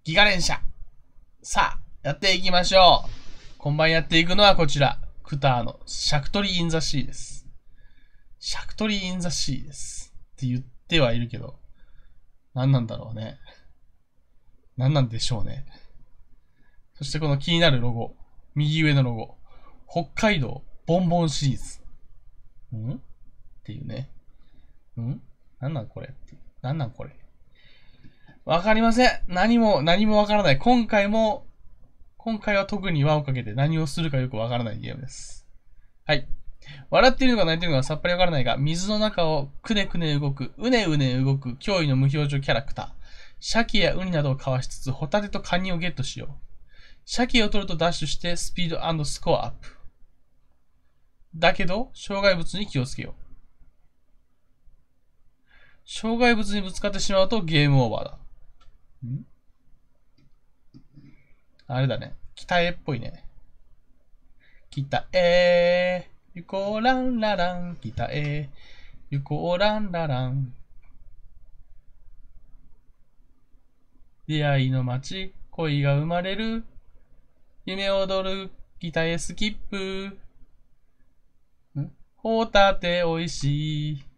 ギガ連射。さあ、やっていきましょう。今晩やっていくのはこちら。クターのシャクトリー・イン・ザ・シーです。シャクトリー・イン・ザ・シーです。って言ってはいるけど、何なんだろうね。何なんでしょうね。そしてこの気になるロゴ。右上のロゴ。北海道ボンボンシリーズ。んっていうね。なんなんこれっていう。なんなんこれ。わかりません。何もわからない。今回は特に輪をかけて何をするかよくわからないゲームです。はい。笑っているのか泣いているのかさっぱりわからないが、水の中をくねくね動く、うねうね動く、驚異の無表情キャラクター。鮭やウニなどをかわしつつ、ホタテとカニをゲットしよう。鮭を取るとダッシュしてスピード&スコアアップ。だけど、障害物に気をつけよう。障害物にぶつかってしまうとゲームオーバーだ。あれだね。北へっぽいね。北へ、行こうランララン。北へ、行こうランララン。出会いの街、恋が生まれる。夢踊る、北へスキップ。ホタテおいしい。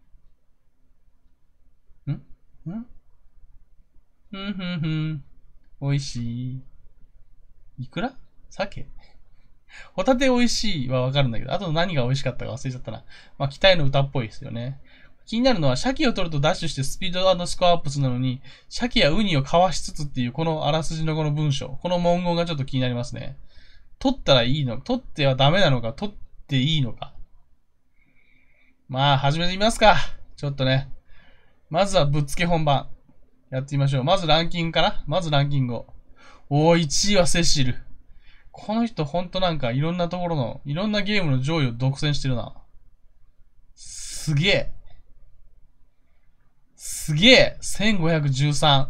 おいしい。いくら鮭ホタテ美味しいはわかるんだけど、あと何が美味しかったか忘れちゃったな。まあ、期待の歌っぽいですよね。気になるのは、鮭を取るとダッシュしてスピード&スコアアップするのに、鮭やウニをかわしつつっていう、このあらすじのこの文章、この文言がちょっと気になりますね。取ったらいいの取ってはダメなのか取っていいのか。まあ、始めてみますか。ちょっとね。まずはぶっつけ本番。やってみましょう。まずランキングかなまずランキングを。1位はセシル。この人ほんとなんかいろんなところの、いろんなゲームの上位を独占してるな。すげえ。すげえ !1513。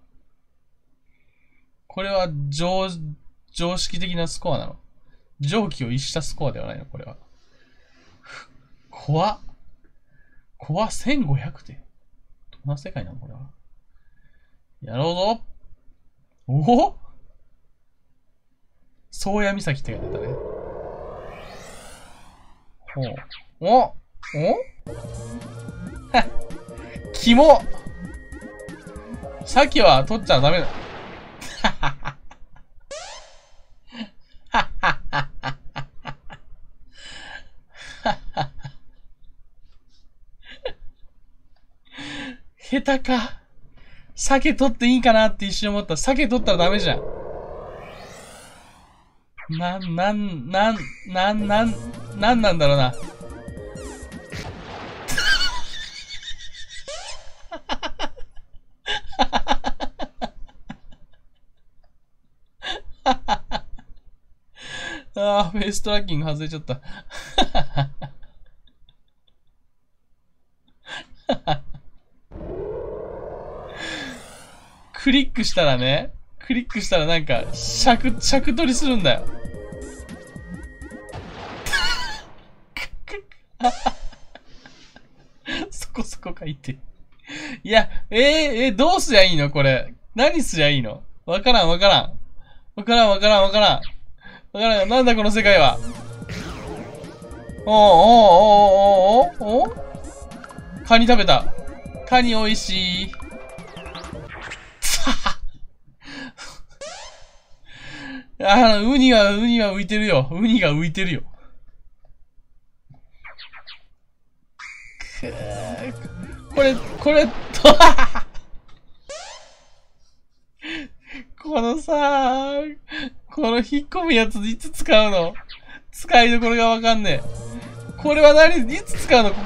これは常識的なスコアなの。常軌を逸したスコアではないの、これは。怖っ 1500 って。どんな世界なのこれは。やろうぞおお宗谷岬って書いてあったね。おキモ鮭は取っちゃダメだ。下手か。鮭取っていいかなって一瞬思った。鮭取ったらダメじゃん。なんなんだろうな。ああ、フェイストラッキング外れちゃった。クリックしたらなんか、尺取りするんだよ。そこそこ書いて。いや、どうすりゃいいのこれ。何すりゃいいのわからん。なんだこの世界は。カニ食べた。カニ美味しい。ウニは浮いてるよ。ウニが浮いてるよ。これ、このさ、この引っ込むやついつ使うの使いどころがわかんねえ。これはいつ使うの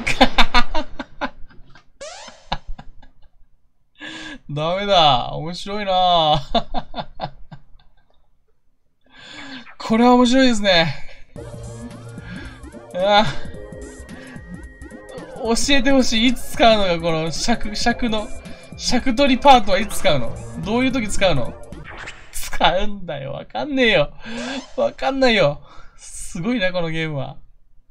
ダメだ。面白いなこれは面白いですね。教えてほしい。いつ使うのか、この尺取りパートはいつ使うのどういう時使うの使うんだよ。わかんねえよ。わかんないよ。すごいな、このゲームは。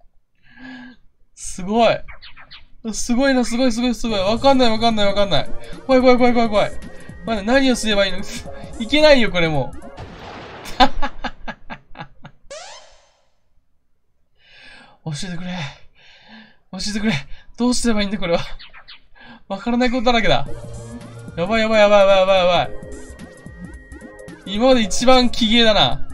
すごい。すごいな、すごい。わかんない。怖い。まだ何をすればいいのいけないよ、これもう。教えてくれ。教えてくれ。どうすればいいんだ、これは。わからないことだらけだ。やばいやばいやばいやばいやばいやばい。今まで一番奇芸だな。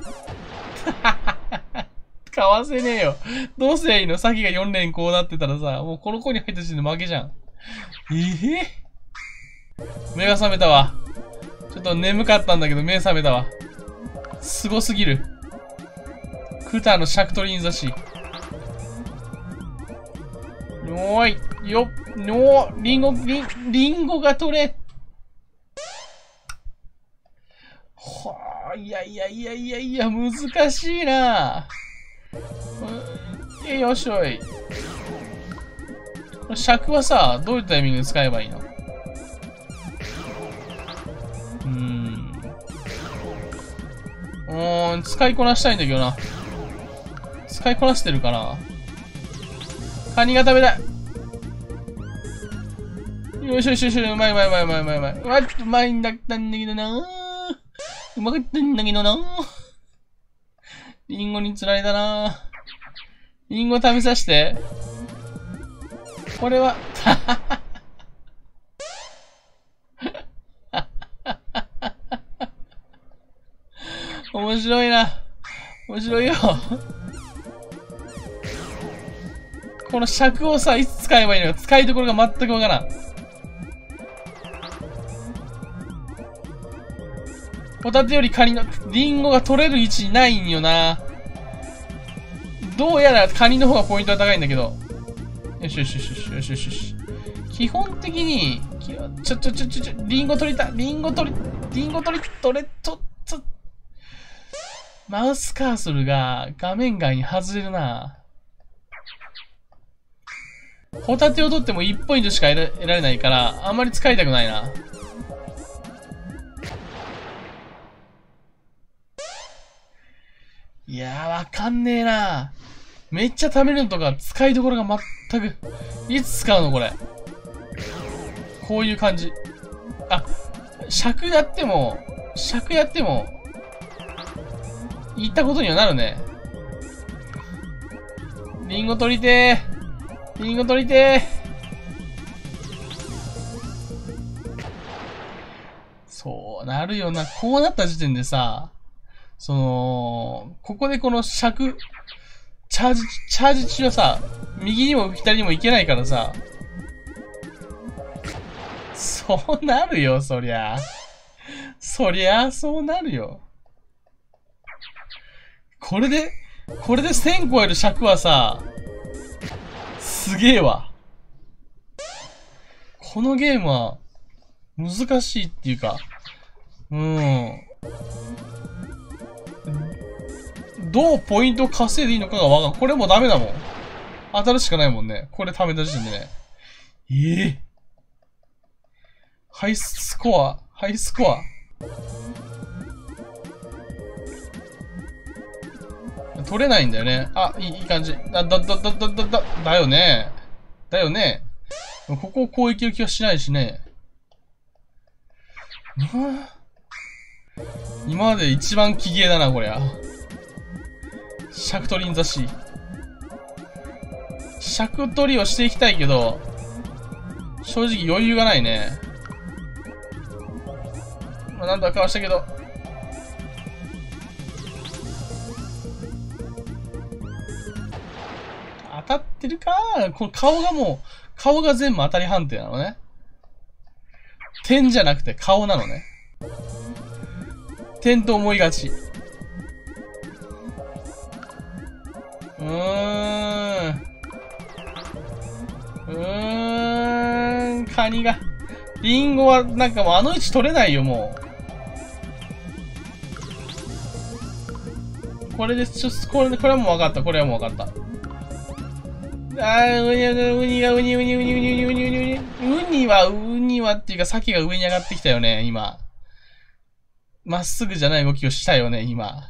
かわせねえよ。どうすりゃいいの？さっきが4連こうなってたらさ、もうこの子に入った時点で負けじゃん。目が覚めたわ。ちょっと眠かったんだけど目覚めたわ。すごすぎる。クタのシャクトリインザシー。おーい。よっ。リンゴが取れ。はあ、いや、難しいな。よいしょい。これ尺はさ、どういうタイミングで使えばいいの？使いこなしたいんだけどな。使いこなしてるかな。カニが食べたい。よしよしよし、うまい。うまいんだったんだけどな。うまかったんだけどな。リンゴに釣られたな。リンゴ食べさせて。これは、面白いな。面白いよ。この尺をさ、いつ使えばいいのか、使いどころが全くわからん。ホタテよりカニの、リンゴが取れる位置にないんよな。どうやらカニの方がポイントは高いんだけど。よし。基本的に、リンゴ取れ、マウスカーソルが画面外に外れるな。ホタテを取っても1ポイントしか得られないから、あんまり使いたくないな。いやー、わかんねえな。めっちゃ貯めるのとか使いどころが全く。いつ使うのこれ。こういう感じ。あ、尺やっても、言ったことにはなるね。リンゴ取りてー。そうなるよな。こうなった時点でさ、ここでこの尺、チャージ中はさ、右にも左にも行けないからさ、そうなるよ、そりゃそうなるよ。これで1000超える尺はさ、すげえわ。このゲームは、難しいっていうか、どうポイントを稼いでいいのかがわかんない。これもうダメだもん。当たるしかないもんね。これ貯めた時点でね。ハイスコア。取れないんだよね。あ、いい感じ。だよね。ここを攻撃の気はしないしね。今まで一番奇芸だな、こりゃ。尺取りんざし。尺取りをしていきたいけど、正直余裕がないね。まあ、なんとかかわしたけど。当たってるか？この顔が全部当たり判定なのね。点じゃなくて顔なのね。点と思いがち。カニが。リンゴはなんかもうあの位置取れないよ、もう。これで、これはもう分かった。ウニはっていうか、鮭が上に上がってきたよね、今。まっすぐじゃない動きをしたよね、今。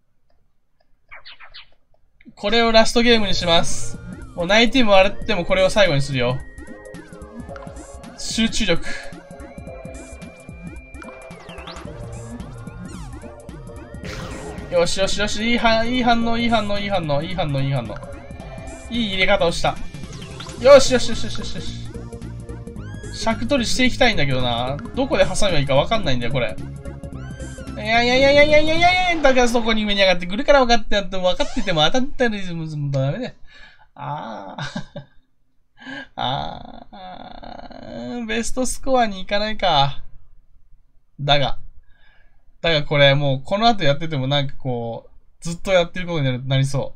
これをラストゲームにします。もう泣いても笑ってもこれを最後にするよ。集中力。 よしよしよし、いい反応、いい反応、いい反応、いい反応、いい反応。いい入れ方をした。よしよしよしよしよしよし。尺取りしていきたいんだけどな。どこで挟めばいいかわかんないんだよ、これ。いやいやいやいやいやいやいやいや、だからそこに上に上がってくるから分かってても当たったらダメだよ。あー。ベストスコアに行かないか。だがこれもうこの後やっててもなんかこう、ずっとやってることになりそう。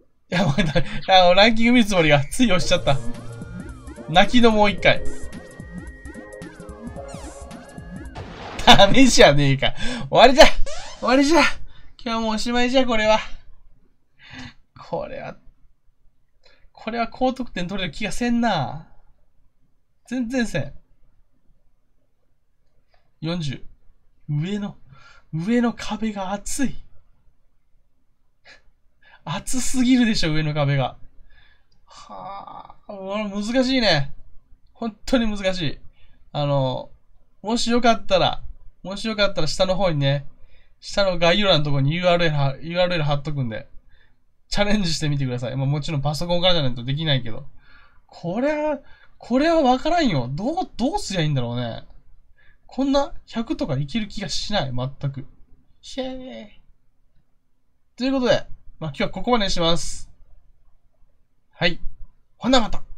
いや、もうランキング見るつもりがつい押しちゃった。泣きのもう一回。ダメじゃねえか。終わりじゃ今日もおしまいじゃ、これは。これは高得点取れる気がせんな。全然せん。40。上の壁が熱い。熱すぎるでしょ、上の壁が。はぁ、難しいね。本当に難しい。もしよかったら下の方にね、下の概要欄のところに URL 貼っとくんで、チャレンジしてみてください。まあもちろんパソコンからじゃないとできないけど。これはわからんよ。どうすりゃいいんだろうね。こんな100とかいける気がしない。全く。ひぇー。ということで、まあ今日はここまでにします。はい。ほなまた。